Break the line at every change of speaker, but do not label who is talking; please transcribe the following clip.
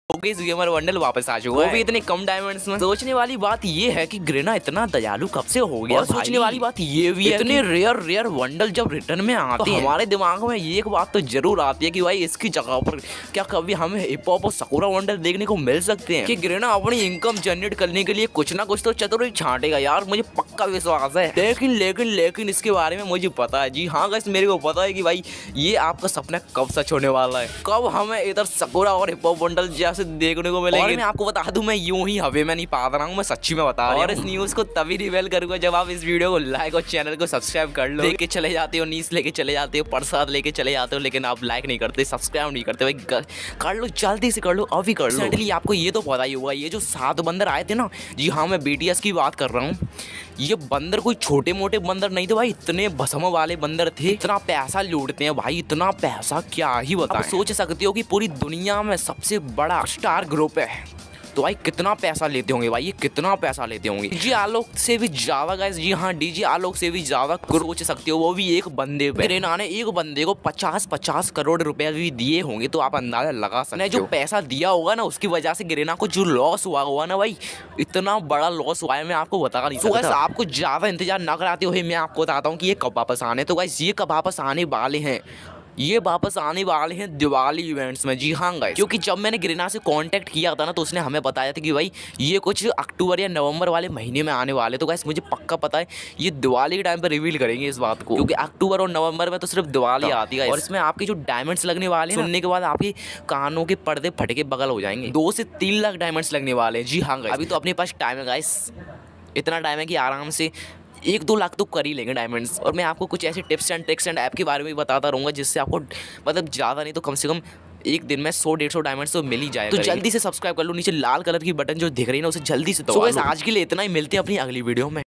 इस gamer bundle वापस आ चुका है, वो भी इतने कम डायमंड्स में। सोचने वाली बात ये है कि ग्रेना इतना दयालु कब से हो गया। और सोचने वाली बात ये भी है इतने रेयर बंडल जब रिटर्न में आते हैं, हमारे दिमाग में ये एक बात तो जरूर आती है कि भाई इसकी जगह पर क्या कभी हमें हिप हॉप और सकुरा बंडल देखने को मिल सकते हैं कि ग्रेना अपनी इनकम जनरेट करने के लिए कुछ ना कुछ तो चतुराई छांटेगा यार, मुझे पक्का विश्वास है। लेकिन इसके बारे में मुझे पता है, जी हाँ गाइस मेरे को पता है कि भाई ये आपका सपना कब सच होने वाला है, कब हमें इधर सकुरा और हिप हॉप बंडल जैसे देखने को मिलेंगे। और मैं आपको बता दूं, मैं यूं ही हवे में नहीं पा रहा हूँ, मैं सच्ची में बता रहा हूँ। और इस न्यूज़ को तभी रिवील करूंगा जब आप इस वीडियो को लाइक और चैनल को सब्सक्राइब कर लो। लेके चले जाते हो, नीस लेके चले जाते हो, प्रसाद लेके चले जाते हो, लेकिन आप लाइक नहीं करते, सब्सक्राइब नहीं करते। भाई कर लो, जल्दी से कर लो, अभी कर लो। रिसेंटली आपको ये तो पता ही होगा, ये जो 7 बंदर आए थे ना, जी हाँ मैं BTS की बात कर रहा हूँ। ये बंदर कोई छोटे मोटे बंदर नहीं थे भाई, इतने भस्म वाले बंदर थे। इतना पैसा लूटते हैं भाई, इतना पैसा क्या ही बताएं। आप सोच सकते हो कि पूरी दुनिया में सबसे बड़ा स्टार ग्रुप है, तो भाई कितना पैसा लेते होंगे भाई, ये कितना पैसा लेते होंगे। डीजे आलोक से भी ज्यादा गाइस, जी हाँ डीजे आलोक से भी ज्यादा सोच सकते हो, वो भी एक बंदे पे। ग्रेना ने एक बंदे को 50 करोड़ रुपए भी दिए होंगे, तो आप अंदाजा लगा सकते हैं जो पैसा दिया होगा ना, उसकी वजह से ग्रेना को जो लॉस हुआ होगा ना भाई, इतना बड़ा लॉस हुआ है मैं आपको बता नहीं सकता। आपको ज्यादा इंतजार न कराते हुए मैं आपको बताता हूँ कि ये कब वापस आने। तो गाइस ये कब वापस आने वाले हैं, ये वापस आने वाले हैं दिवाली इवेंट्स में। जी हाँ गाइस, क्योंकि जब मैंने ग्रेना से कांटेक्ट किया था ना, तो उसने हमें बताया था कि भाई ये कुछ अक्टूबर या नवंबर वाले महीने में आने वाले। तो गाइस मुझे पक्का पता है ये दिवाली के टाइम पर रिवील करेंगे इस बात को, क्योंकि अक्टूबर और नवंबर में तो सिर्फ दिवाली आती है। और इसमें आपके जो डायमंड्स लगने वाले हैं, सुनने के बाद आपके कानों के पर्दे फटके बगल हो जाएंगे। 2 से 3 लाख डायमंड्स लगने वाले हैं। जी हाँ गाइस, अभी तो अपने पास टाइम है गाइस, इतना टाइम है कि आराम से 1-2 लाख तो कर ही लेंगे डायमंड्स। और मैं आपको कुछ ऐसे tips and tricks and app के बारे में बताता रहूँगा, जिससे आपको मतलब ज़्यादा नहीं तो कम से कम एक दिन में 100-150 डायमंड्स तो मिल ही जाएगा। तो जल्दी से सब्सक्राइब कर लो, नीचे लाल कलर की बटन जो दिख रही है ना, उसे जल्दी से दबाओ। आज के लिए इतना ही, मिलते हैं अपनी अगली वीडियो में।